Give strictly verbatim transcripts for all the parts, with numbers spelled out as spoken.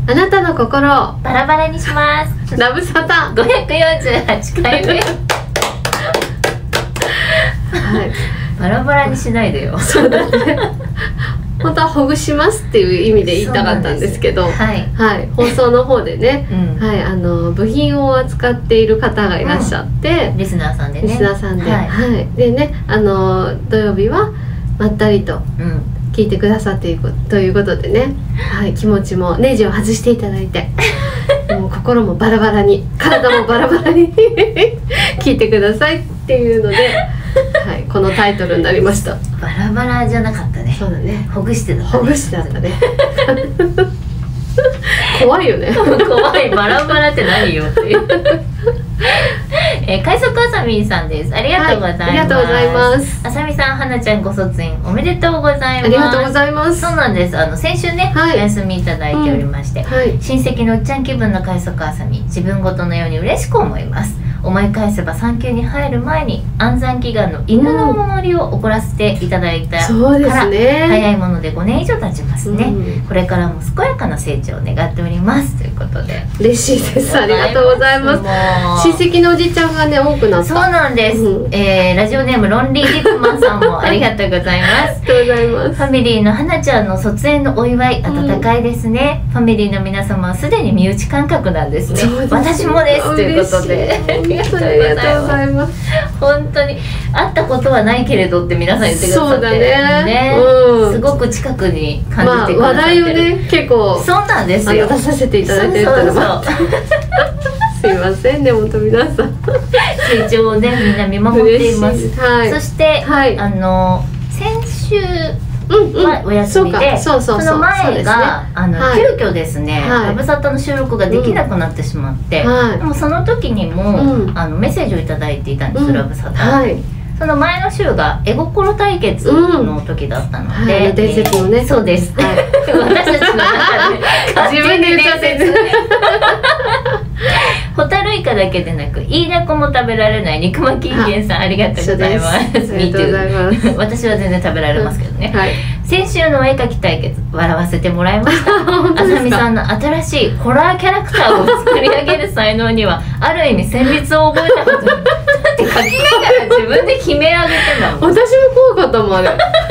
あなたの心をバラバラにします。 ラブサタごひゃくよんじゅうはちかいめ。 はい、 バラバラにしないでよ。 そうだね。本当はほぐしますっていう意味で言いたかったんですけど、 はい、 はい、放送の方でね、 うん、 はい、あの部品を扱っている方がいらっしゃって、 うん、リスナーさんでね、 リスナーさんで、 はい、 はい、でね、あの土曜日はまったりと聞いてくださっているということでね、はい、気持ちもネジを外していただいて、もう心もバラバラに、体もバラバラに聞いてくださいっていうので。はい、このタイトルになりました。 バラバラじゃなかったね。 そうだね。 ほぐしてた、ね。 ほぐしてだったね。怖いよね。 怖い、バラバラって何よっていう。えー、快速あさみんさんです。ありがとうございます。はい、ありがとうございます。あさみさん、はなちゃんご卒園おめでとうございます。ありがとうございます。 そうなんです。あの先週ね、はい、お休みいただいておりまして、うん、はい、親戚のおっちゃん気分の快速あさみ、自分ごとのように嬉しく思います。思い返せば産休に入る前に安産祈願の犬のお守りを送らせていただいたから、そうですね、早いものでごねん以上経ちますね、うん、これからも健やかな成長を願っておりますということで、 嬉しいです。ありがとうございます。親戚のおじちゃんがね多くなった。 そうなんです、うん、えー、ラジオネームロンリーリップマンさんもありがとうございますありがとうございます。 ファミリーのはなちゃんの卒園のお祝い温かいですね、うん、ファミリーの皆様はすでに身内感覚なんですね。私もですということでありがとうございます。ございます。本当に会ったことはないけれどって皆さん言ってくださって、そうだね、ね、うん、すごく近くに感じてくださってる、まあ、話題をね結構そうなんですよ、出させていただいてるってのもすいませんね、本当皆さん成長をねみんな見守っています。はい、そして、はい、あの先週はお休みで、その前があの急遽ですね、ラブサタの収録ができなくなってしまって、でもその時にもあのメッセージをいただいていたんです、ラブサタ。その前の週が絵心対決の時だったので、 伝説のね、 そうです。私たちの中で自分で伝説。ホタルイカだけでなくイイダコも食べられない肉巻き人間さん、ありがとうございます。見て私は全然食べられますけどね、はい、先週のお絵描き対決笑わせてもらいましたあさみさんの新しいホラーキャラクターを作り上げる才能にはある意味旋律を覚えたことだって書きながら自分で悲鳴あげてたもん。 私も怖かったもんあれ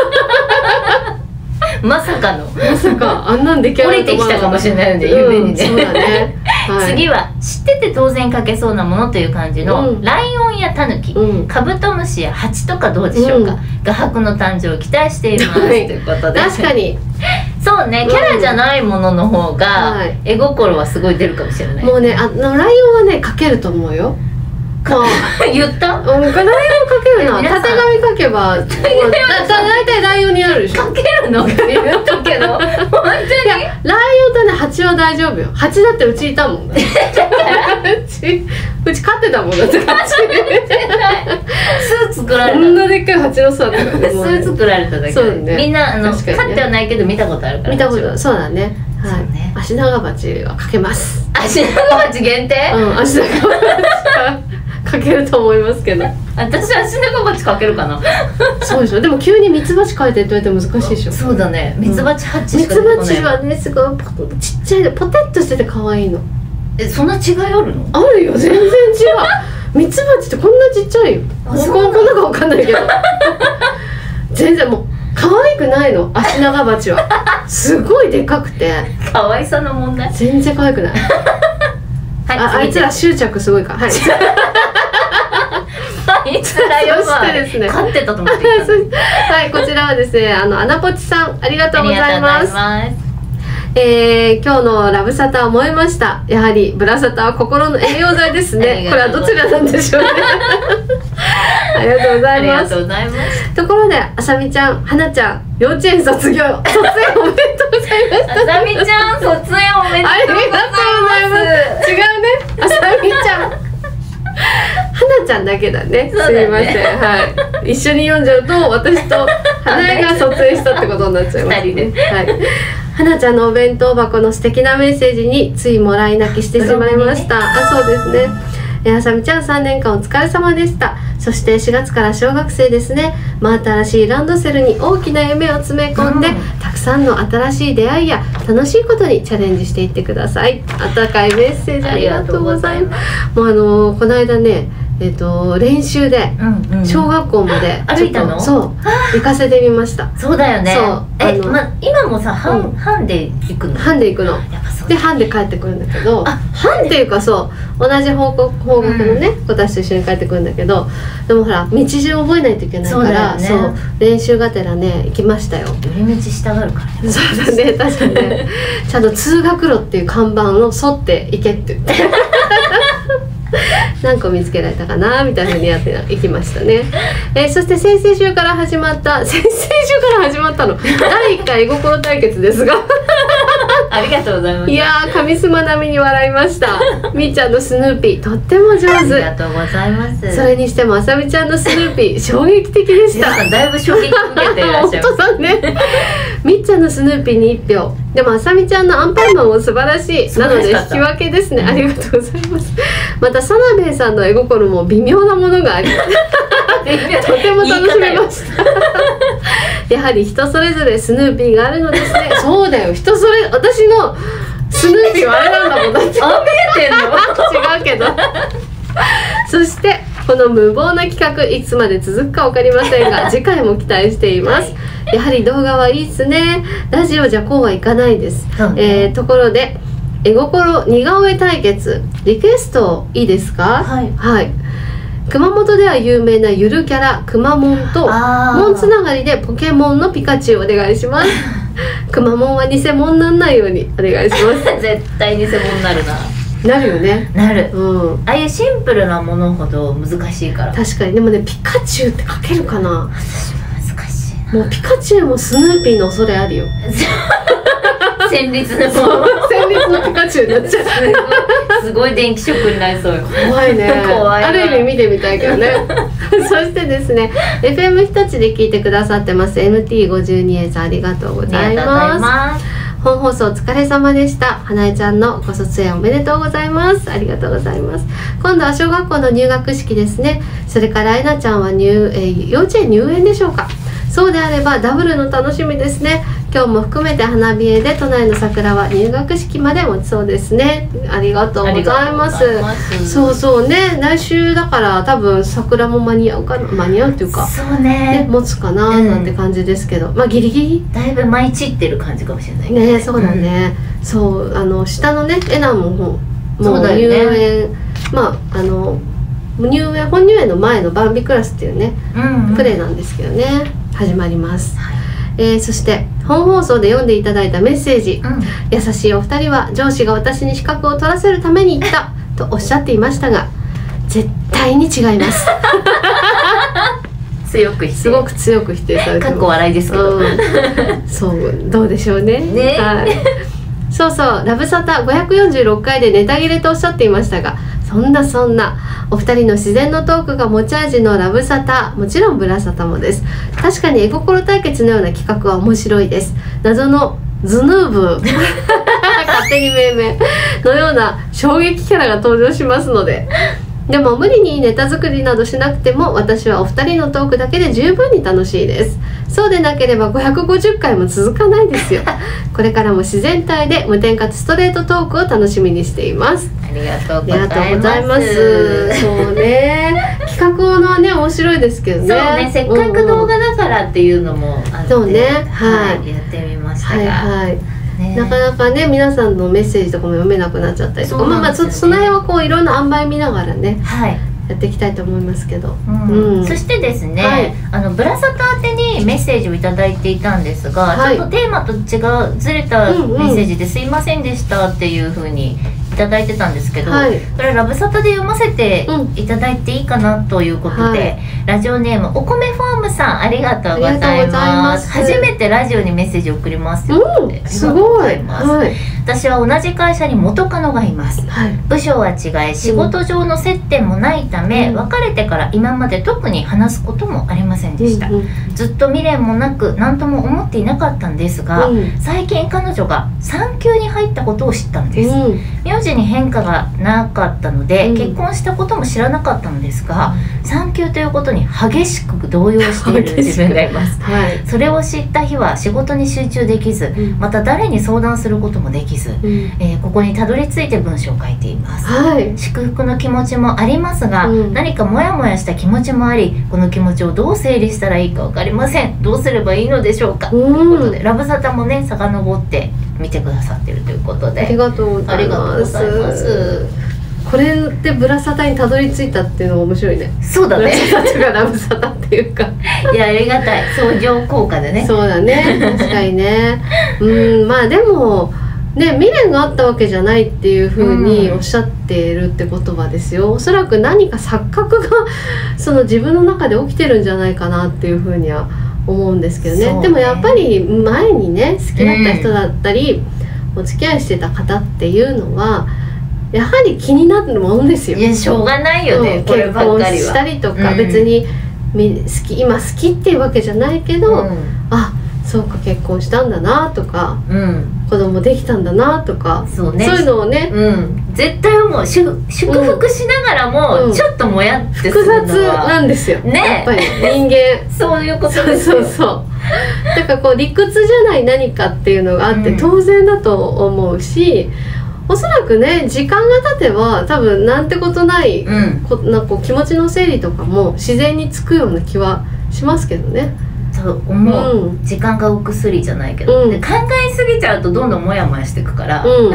まさかのまさかあんなんでき降りてきたかもしれないので、夢にね、 そうだね。 次は知ってて当然書けそうなものという感じの、ライオンやタヌキ、カブトムシやハチとかどうでしょうか。画伯の誕生を期待していますということで、 確かにそうね、キャラじゃないものの方が絵心はすごい出るかもしれない。 もうね、あのライオンはね描けると思うよ。 言った？ うん、ライオン描けるな。たてがみ描けば、だいたいライオンになるでしょ。 描けるの？って言ったけど、本当に。ライオンとね、ハチは大丈夫よ。ハチだってうちいたもん。うち、うち飼ってたもんだって。 巣作られた。こんなでっかいハチの巣だったからね。 巣作られただけ。そうね。みんなあの飼ってはないけど見たことあるから。 見たこと、そうだね。はい。アシナガバチは描けます。 アシナガバチ限定？ うん、アシナガバチは描けると思いますけど。 私アシナガバチ描けるかな。 そうでしょ。でも急にミツバチ描いてって言われて難しいでしょ。 そうだね。ミツバチハッチしか出てこない。ミツバチはねすごいちっちゃいでポテッとしてて可愛いの。 え、そんな違いあるの？ あるよ、全然違う。ミツバチってこんなちっちゃいよ。こんなかわかんないけど。全然もう可愛くないの、アシナガバチは。すごいでかくて。 可愛さの問題。 全然可愛くない。あ、あいつら執着すごいから。はい。 あいつらよばい。飼ってたと思って。 はい、こちらはですね、あのアナポチさん、ありがとうございます。えー、今日のラブサタは燃えました。やはりブラサタは心の栄養剤ですね。これはどちらなんでしょうね。ありがとうございます。ところであさみちゃん、はなちゃん、幼稚園卒業卒園おめでとうございました。 あさみちゃん、卒園おめでとうございます。 違うね、あさみちゃん。はなちゃんだけだね。すいません。はい。一緒に読んじゃうと私と花江が卒園したってことになっちゃいます。二人で。はい。はなちゃんのお弁当箱の素敵なメッセージについもらい泣きしてしまいました。あ、そうですね。 えー、あさみちゃんさんねんかんお疲れ様でした。そしてしがつから小学生ですね。真新しいランドセルに大きな夢を詰め込んで、うん、たくさんの新しい出会いや楽しいことにチャレンジしていってください。温かいメッセージありがとうございます。もうあのー、この間ね、えー、と練習で小学校まで歩いたの？ そう行かせてみました。 そうだよね。 そうえ、ま、今もさ半、うん、半で行くの？ 半で行くの。やっぱそうで半で帰ってくるんだけど、あ、半っていうかそう同じ方向方角のね、うん、子たちと一緒に帰ってくるんだけど、でもほら道順覚えないといけないから、そう、ね、そう練習がてらね行きましたよ。 寄り道したがるからね。 そうだね、確かにねちゃんと通学路っていう看板を沿って行けって言って何個見つけられたかなみたいな風にやっていきましたね。えー、そして先々週から始まった先々週から始まったのだいいっかい絵心対決ですがありがとうございます。 いやー、神様並みに笑いました。みーちゃんのスヌーピーとっても上手。ありがとうございます。 それにしてもあさみちゃんのスヌーピー衝撃的でした。 皆さんだいぶ衝撃を受けていらっしゃいます。 本当だねみっちゃんのスヌーピーにいっぴょう、でもあさみちゃんのアンパンマンも素晴らしい。なので引き分けですね。ありがとうございます。またサナベイさんの絵心も微妙なものがありとても楽しめましたやはり人それぞれスヌーピーがあるのですね。そうだよ、人それ、私のスヌーピーはあれなんだもんだって。 あ、見えてんの違うけどそしてこの無謀な企画いつまで続くか分かりませんが次回も期待しています。はい、やはり動画はいいですね。ラジオじゃこうはいかないです。うん、えー、ところで絵心似顔絵対決リクエストいいですか？ はい、 はい、熊本では有名なゆるキャラくまモンとモンつながりでポケモンのピカチュウお願いしますくまモンは偽物にならないようにお願いします絶対偽物になるな。 なるよね。 なる、 うん、 ああいうシンプルなものほど難しいから。 確かに。でもね、ピカチュウって書けるかな。 私も難しいな。もうピカチュウもスヌーピーの恐れあるよ戦慄の戦慄のピカチュウになっちゃうすごい電気ショックになりそうよ。 怖いね怖い。 ある意味見てみたいけどねそしてですね エフエム 日立で聞いてくださってます エヌティーごじゅうに エーさんありがとうございます。本放送お疲れ様でした。花江ちゃんのご卒園おめでとうございます。ありがとうございます。今度は小学校の入学式ですね。それからえなちゃんは入、えー、幼稚園入園でしょうか。そうであればダブルの楽しみですね。今日も含めて花冷えで都内の桜は入学式まで持ちそうですね。ありがとうございます。そうそうね、来週だから多分桜も間に合うかな、間に合うっていうかそうね、 ね、持つかななんて感じですけど、うん、まあギリギリだいぶ舞い散ってる感じかもしれないね。そうだね、うん、そうあの下のねえなももう入園、ね、まああの入園本入園の前のバンビクラスっていうね、うんうん、プレーなんですけどね始まります。はい、えー、そして本放送で読んでいただいたメッセージ、うん、優しいお二人は上司が私に資格を取らせるために言ったとおっしゃっていましたが絶対に違います強く否定、 すごく強く否定されてます。 かっこ笑いですけど、うん、 そうどうでしょうね。 ね、 はい、そうそうラブサタごひゃくよんじゅうろっかいでネタ切れとおっしゃっていましたが、そんなそんなお二人の自然のトークが持ち味のラブサタ、もちろんブラサタもです。確かに絵心対決のような企画は面白いです。謎のズヌーブ勝手に命名のような衝撃キャラが登場しますので、でも無理にネタ作りなどしなくても私はお二人のトークだけで十分に楽しいです。そうでなければごひゃくごじゅっかいも続かないですよこれからも自然体で無添加ストレートトークを楽しみにしています。 ありがとうございます。 そうね企画のね面白いですけどね。 そうね、せっかく動画だからっていうのもあって、 そうね、 はい、やってみましたが、 はいはいね、なかなかね皆さんのメッセージとかも読めなくなっちゃったりとか、ね、まあまあ そ, その辺はこういろんな塩梅見ながらね、はい、やっていきたいと思いますけど、 うんうん、そしてですね、はい、あのブラサタ宛てにメッセージをいただいていたんですが、はい、ちょっとテーマと違うずれたメッセージですいませんでしたっていうふうにいただいてたんですけど、はい、これラブサタで読ませていただいていいかなということで、はい、ラジオネームお米ファームさんありがとうございます。初めてラジオにメッセージを送りますということで、うん、 すごい、はい、 私は同じ会社に元カノがいます、はい、部署は違い仕事上の接点もないため、うん、別れてから今まで特に話すこともありませんでした、うんうん、ずっと未練もなく何とも思っていなかったんですが、うん、最近彼女が産休に入ったことを知ったんです、うん、名名字に変化がなかったので、うん、結婚したことも知らなかったのですが、うん、産休ということに激しく動揺している自分がいます、はい、それを知った日は仕事に集中できず、うん、また誰に相談することもできず、うん、えー、ここにたどり着いて文章を書いています、はい、祝福の気持ちもありますが、うん、何かモヤモヤした気持ちもあり、この気持ちをどう整理したらいいか分かりません。どうすればいいのでしょうか、うん、ということでラブサタもね遡って見てくださってるということで、 ありがとうございます。これでブラサタにたどり着いたっていうのが面白いね。 そうだね。 ブラサタがラブサタっていうかいや、ありがたい相乗効果でね。 そうだね、確かにね。うん、まあでもね、未練があったわけじゃないっていうふうにおっしゃっているってことはですよ、おそらく何か錯覚がその自分の中で起きてるんじゃないかなっていうふうには思うんですけど ね, ねでもやっぱり前にね好きだった人だったり、うん、お付き合いしてた方っていうのはやはり気になるもんですよ。 いや、しょうがないよね、うん、こればっかりは。 結婚したりとか、うん、別に好き今好きっていうわけじゃないけど、うん、あ、そうか結婚したんだなとか、うん、子供できたんだなとか、そうね、そういうのをね、 うん、絶対思う。祝福しながらも、うん、ちょっともやってするのは複雑なんですよ、ね、やっぱり人間そういうことですよ。 そうそうそう。だからこう理屈じゃない何かっていうのがあって当然だと思うし、うん、おそらくね時間が経てば多分なんてことない、うん、こなんかこう気持ちの整理とかも自然につくような気はしますけどね。 そう思う、うん、時間がお薬じゃないけど、うん、で考えすぎちゃうとどんどんモヤモヤしていくから、うん、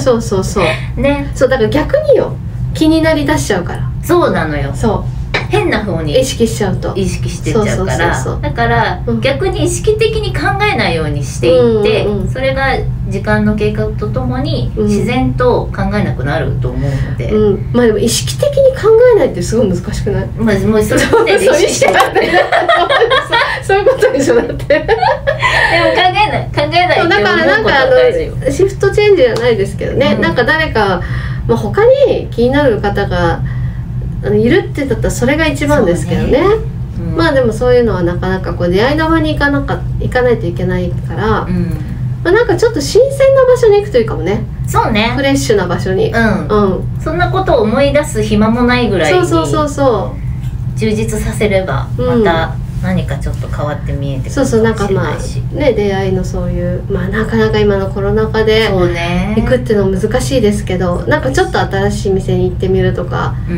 そうそうそうね。そうだから逆によ、気になりだしちゃうから。そうなのよ。そう変な風に意識しちゃうと意識してっちゃうから、だから、うん、逆に意識的に考えないようにしていって、うんうんうん、それが時間の経過とともに自然と考えなくなると思うので、 うん、まあでも意識的に考えないってすごい難しくない？ まあもうそれまで意識してそういうことでしょだってでも考えない考えないってだからなんかあのシフトチェンジじゃないですけどね、うん、なんか誰か、まあ、他に気になる方があのいるってだったらそれが一番ですけど ね, ね、うん、まあでもそういうのはなかなかこう出会いの場に行かなか行かないといけないから、うん、まあ、なんかちょっと新鮮な場所に行くといいかもね。 そうね、 フレッシュな場所に、うん、 うん、そんなことを思い出す暇もないぐらいにそうそうそうそう充実させればまた何かちょっと変わって見えてくるかもしれないし、そうそう、なんかまあね、出会いのそういうまあなかなか今のコロナ禍で行くっていうのは難しいですけど、なんかちょっと新しい店に行ってみるとか、うん、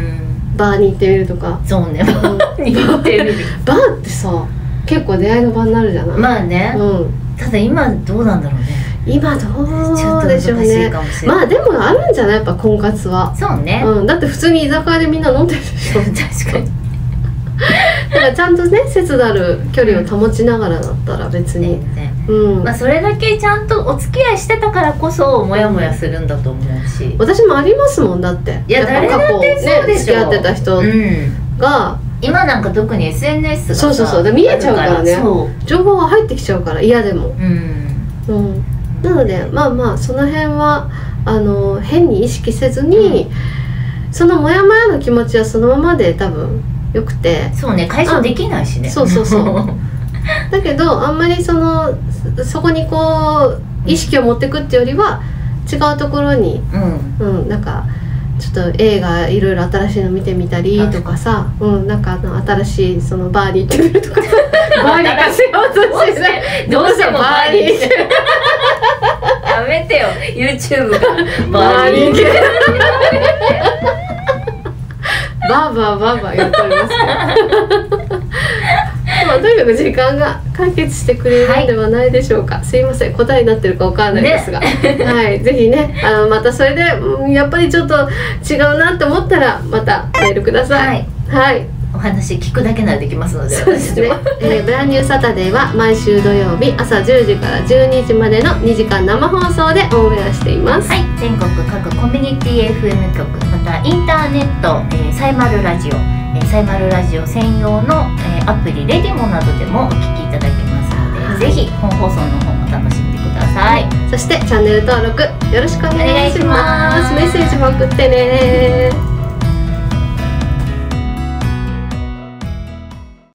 バーに行ってみるとか。 そうね、バーに行ってみるバーってさ結構出会いの場になるじゃない。 まあね、うん、ただ今どうなんだろうね。 今どうでしょうね。まあでもあるんじゃない、やっぱ婚活は。 そうね、 うん、だって普通に居酒屋でみんな飲んでるでしょ確かにだからちゃんとね切なる距離を保ちながらだったら別に、 うん、まあそれだけちゃんとお付き合いしてたからこそモヤモヤするんだと思うし、 私もありますもん。だっていや誰だってそうでしょ、 付き合ってた人が、 うん、今なんか特に エスエヌエス がそうそうそうで見えちゃうからね、情報が入ってきちゃうから嫌でも、うん、うん、なのでまあまあその辺はあの変に意識せずに、うん、そのモヤモヤの気持ちはそのままで多分よくて、 そうね、解消できないしね。 そうそうそうだけどあんまりそのそこにこう意識を持っていくっていうよりは違うところに、うん、うん、なんかちょっと映画いろいろ新しいの見てみたりとかさ、うん、なんかあの新しいそのバーに行ってみるとかさバーに行かせようとしてどうしてもバーに行ってやめてよ YouTube がバーに行けバーバーバーバー言っておりますまあ、とにかく時間が解決してくれるのではないでしょうか、はい、すいません答えになってるかわからないですが、ね、はい、ぜひねあのまたそれで、うん、やっぱりちょっと違うなって思ったらまたメールください。はい、はい、 お話聞くだけならできますので。 そうですね、えー、ブランニューサタデーは毎週土曜日朝じゅうじからじゅうにじまでのにじかん生放送でオンエアしています。 はい、全国各コミュニティ エフエム 局、またインターネット、えー、サイマルラジオ、えー、サイマルラジオ専用の、えー、アプリレディモなどでもお聞きいただけますので、はい、ぜひ本放送の方も楽しんでください。 そしてチャンネル登録よろしくお願いします。メッセージも送ってね。